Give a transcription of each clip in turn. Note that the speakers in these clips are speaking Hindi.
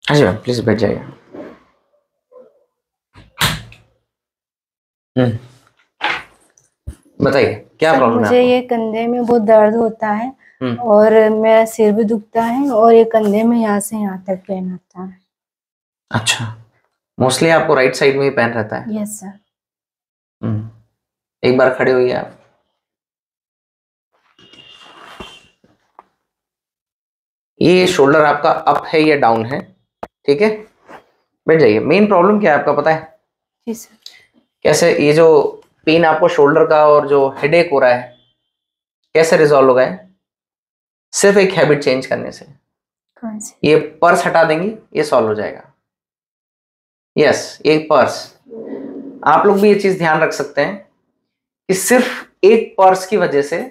हाँ जी मैम, प्लीज बैठ जाइए। बताइए क्या सर प्रॉब्लम है मुझे आपको। ये कंधे में बहुत दर्द होता है हम्म। और मेरा सिर भी दुखता है और ये कंधे में यहाँ से यहाँ तक पेन आता है। अच्छा, मोस्टली आपको राइट साइड में ही पेन रहता है। Yes sir. हम्म। एक बार खड़े होइए आप। ये शोल्डर आपका अप है या डाउन है? ठीक है, बैठ जाइए। मेन प्रॉब्लम क्या है आपका पता है? जी सर। कैसे ये जो पेन आपको शोल्डर का और जो हेडेक हो रहा है, कैसे रिजॉल्व होगा है? सिर्फ एक हैबिट चेंज करने से। कौन सी? ये पर्स हटा देंगे, ये सॉल्व हो जाएगा। यस, ये पर्स। आप लोग भी ये चीज ध्यान रख सकते हैं कि सिर्फ एक पर्स की वजह से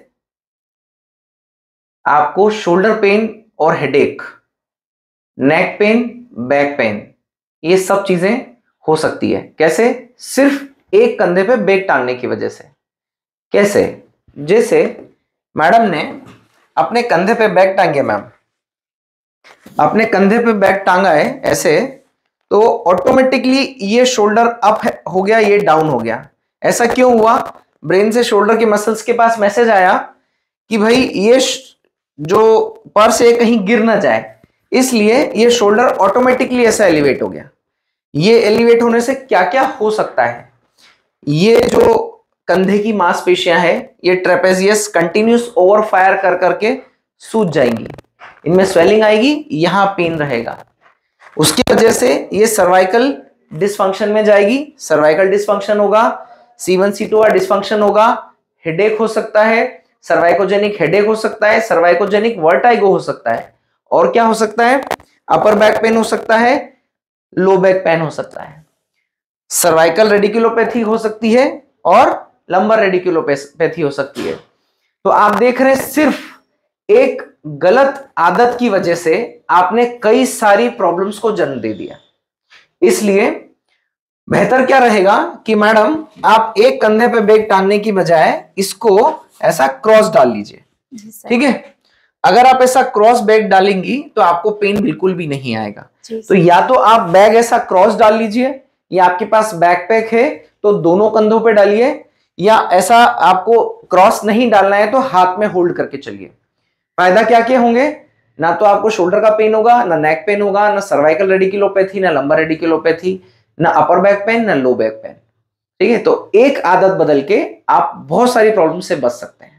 आपको शोल्डर पेन और headache, neck pain, back pain, ये सब चीजें हो सकती है। कैसे? सिर्फ एक कंधे पे बैग टांगने की वजह से। कैसे? जैसे मैडम ने अपने कंधे पे बैग टांगे, मैम अपने कंधे पे बैग टांगा है ऐसे, तो ऑटोमेटिकली ये शोल्डर अप हो गया, ये डाउन हो गया। ऐसा क्यों हुआ? ब्रेन से शोल्डर के मसल्स के पास मैसेज आया कि भाई ये जो पर्स है कहीं गिर ना जाए, इसलिए ये शोल्डर ऑटोमेटिकली ऐसा एलिवेट हो गया। ये एलिवेट होने से क्या क्या हो सकता है? ये जो कंधे की मांसपेशियां है, ये ट्रेपेजियस कंटिन्यूस ओवरफायर कर करके सूज जाएंगी, इनमें स्वेलिंग आएगी, यहां पेन रहेगा। उसकी वजह से ये सर्वाइकल डिसफंक्शन में जाएगी, सर्वाइकल डिसफंक्शन होगा, C1 C2 का डिसफंक्शन होगा, हेडेक हो सकता है, सर्वाइकोजेनिक हेडेक हो सकता है, सर्वाइकोजेनिक वर्टाइगो हो सकता है, और क्या हो सकता है? अपर बैक पेन हो सकता है, लो बैक पेन हो सकता है, सर्वाइकल रेडिकुलोपैथी हो सकती है, और लंबर रेडिकुलोपैथी हो सकती है। तो आप देख रहे हैं सिर्फ एक गलत आदत की वजह से आपने कई सारी प्रॉब्लम्स को जन्म दे दिया। इसलिए बेहतर क्या रहेगा कि मैडम आप एक कंधे पे बैग टांगने की बजाय इसको ऐसा क्रॉस डाल लीजिए। ठीक है, अगर आप ऐसा क्रॉस बैग डालेंगी तो आपको पेन बिल्कुल भी नहीं आएगा। तो या तो आप बैग ऐसा क्रॉस डाल लीजिए, या आपके पास बैकपैक है तो दोनों कंधों पे डालिए, या ऐसा आपको क्रॉस नहीं डालना है तो हाथ में होल्ड करके चलिए। फायदा क्या क्या होंगे? ना तो आपको शोल्डर का पेन होगा, ना नेक पेन होगा, ना सर्वाइकल रेडिकुलोपैथी, ना लंबर रेडिकुलोपैथी, ना अपर बैक पेन, ना लो बैक पेन। ठीक है, तो एक आदत बदल के आप बहुत सारी प्रॉब्लम से बच सकते हैं।